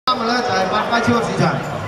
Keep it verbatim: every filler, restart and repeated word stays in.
我們咧就係八街超級市場。